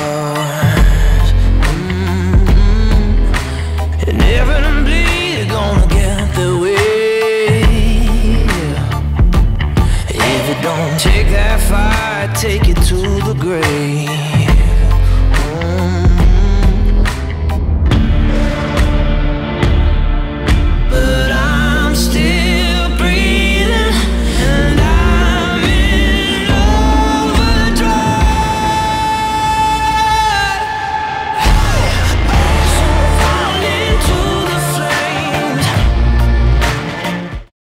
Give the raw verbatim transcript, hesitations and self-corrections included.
Mm-hmm. Inevitably you're gonna get the way. If it don't take that fight, take it to the grave.